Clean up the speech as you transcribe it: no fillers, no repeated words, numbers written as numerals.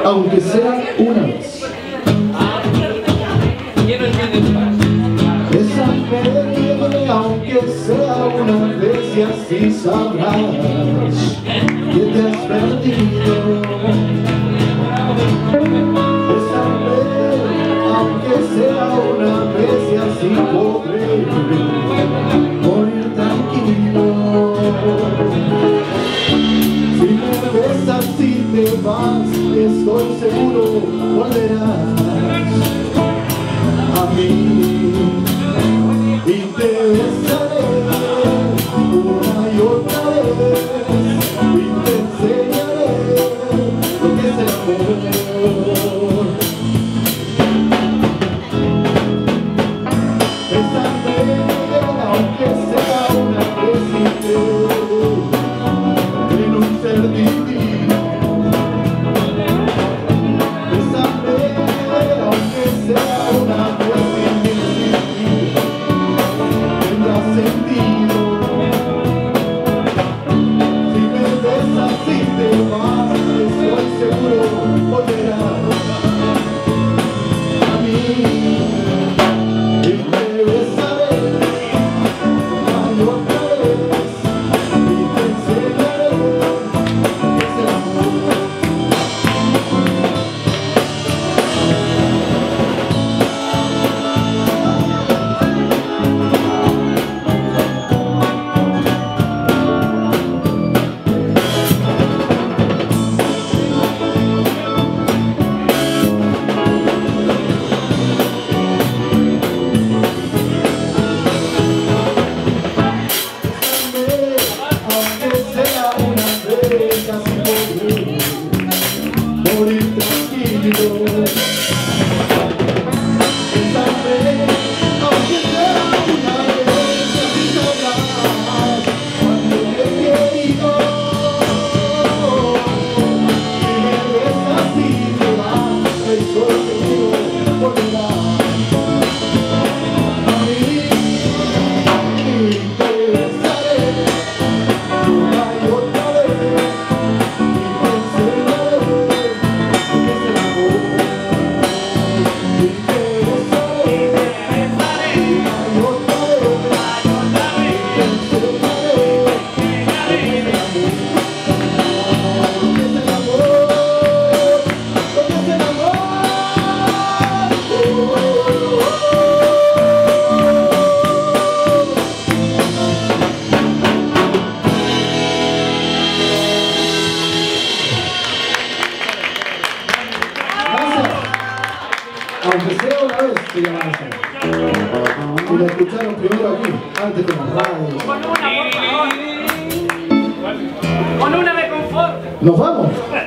aunque sea una vez. Desapercibe, aunque sea una vez, y así sabrás que te has perdido. Desapercibe, aunque sea una vez, y así podré morir tranquilo. Si me besas y te vas, estoy seguro volverás a mí. Y te besaré una y otra vez, y te enseñaré lo que es el amor. Bésame, aunque sea una vez, y te en un ser divino. Bésame, aunque sea una vez, sentido. Si me besas y te vas, estoy seguro volverás a mí. Y te besaré una y otra vez, y te enseñaré que es el amor. Morir tranquilo. Bésame, aunque sea una vez, así sabrás cuando te he querido. Si me besas y te vas, estoy seguro volverás a mí. Y te besaré una y otra vez, y te enseñaré. Aunque sea una vez, se llama esa. Y la escucharon primero aquí, antes que en las radios. Con una, por favor. Con una me conforto. ¿Nos vamos?